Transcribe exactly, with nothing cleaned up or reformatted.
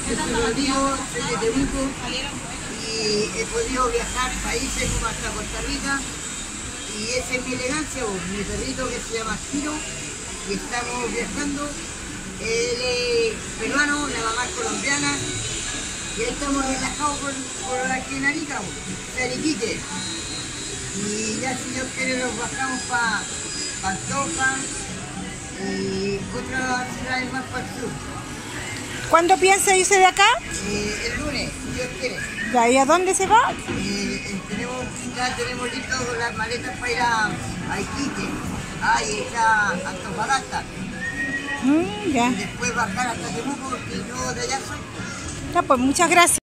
siempre lo digo, soy de Temuco y he podido viajar países como hasta Costa Rica y esa es mi elegancia, mi perrito que se llama Ciro y estamos viajando. Él es peruano, la mamá es colombiana y ahí estamos relajados por, por aquí en Arica, Ariquique. Y ya si Dios quiere nos bajamos para Pantoja y otras ciudades más para el sur. ¿Cuándo piensa irse de acá? Eh, el lunes, si Dios quiere. ¿Ya? ¿Y a dónde se va? Eh, tenemos, ya tenemos listas las maletas para ir a, a Iquique, ahí está Antofagasta. Mm, ya. Y después bajar hasta Temuco y luego de allá soy. Ya, pues muchas gracias.